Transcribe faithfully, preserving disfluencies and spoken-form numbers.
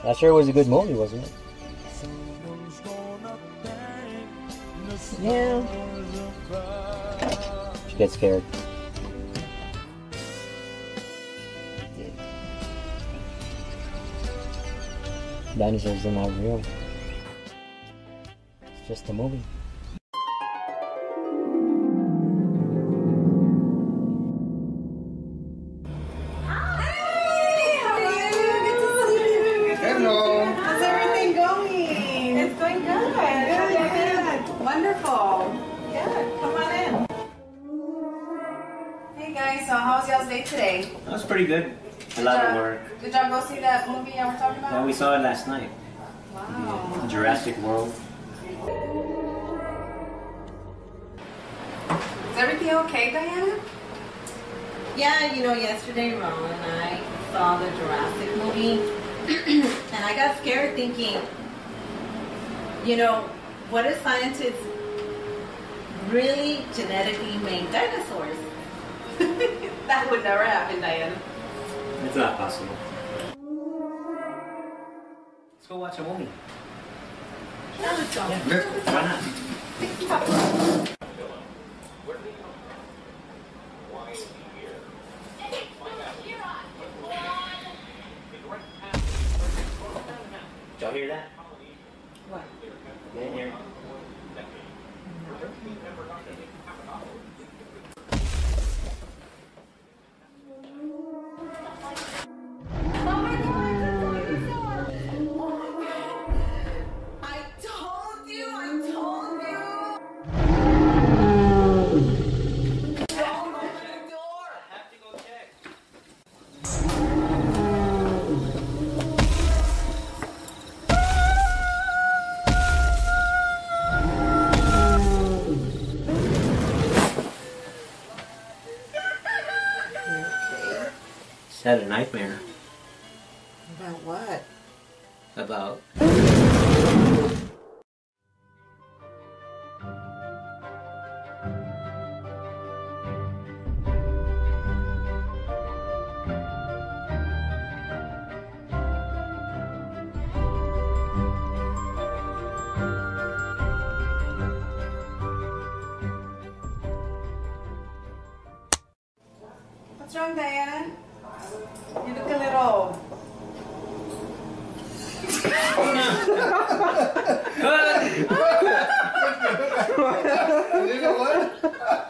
That sure was a good movie, wasn't it? Yeah. She gets scared. Dinosaurs are not real. It's just a movie. Hi! How are you? Good to see you. Hello. How's everything going? It's going good. Good, good. Wonderful. Good. Come on in. Hey guys, so how was y'all's day today? That was pretty good. A Good lot job. of work. Did y'all go see that movie y'all were talking about? Yeah, we saw it last night. Wow. Jurassic World. Is everything okay, Diana? Yeah, you know, yesterday Ron and I saw the Jurassic movie, and I got scared thinking, you know, what if scientists really genetically made dinosaurs? That would never happen, Diana. It's not possible. Let's go watch a movie. Yeah, let's go. Why not? Did y'all hear that? What? You didn't hear it? I told you, I told you. Don't open the door. I have to go check. Just had a nightmare About what? about What's wrong, Diana? You look a little... You know what?